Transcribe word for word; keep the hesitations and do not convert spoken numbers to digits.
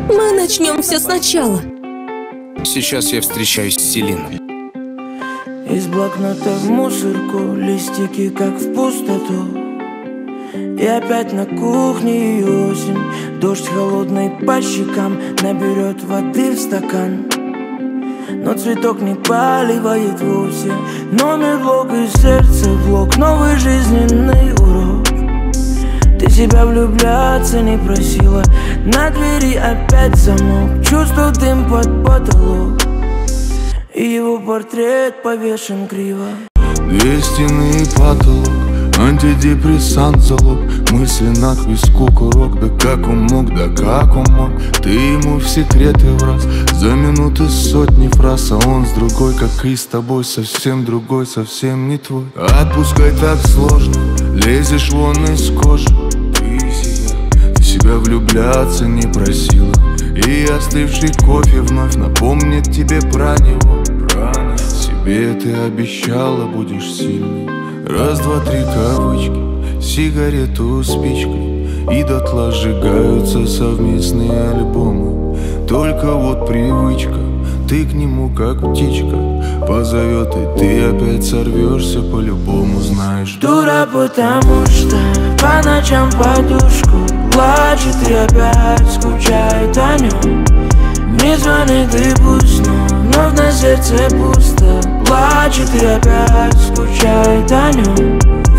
Мы начнем все сначала. Сейчас я встречаюсь с Селиной. Из блокнота в мусорку, листики как в пустоту. И опять на кухне и осень. Дождь холодный по щекам наберет воды в стакан. Но цветок не поливает вовсе. Номер блок и сердце блок, новый жизненный урок. Ты себя влюбляться не просила. На двери опять замок, чувствую дым под потолок. И его портрет повешен криво. Две стены и потолок, антидепрессант залог. Мысли на к виску курок. Да как он мог, да как он мог. Ты ему в секреты враз. За минуты сотни фраз. А он с другой, как и с тобой. Совсем другой, совсем не твой. Отпускай, так сложно. Лезешь вон из кожи. Ты себя, ты себя влюбляться не просила. И остывший кофе вновь напомнит тебе про него. Себе ты обещала, будешь сильной. Раз, два, три кавычки, сигарету спичкой. И дотла сжигаются совместные альбомы. Только вот привычка, ты к нему как птичка. Позовет, и ты опять сорвешься по-любому, знаешь. Дура, потому что по ночам подушку плачет и опять скучает о нем. Не звонит и пусть, но вновь на сердце пусто. Плачет и опять скучает о нем.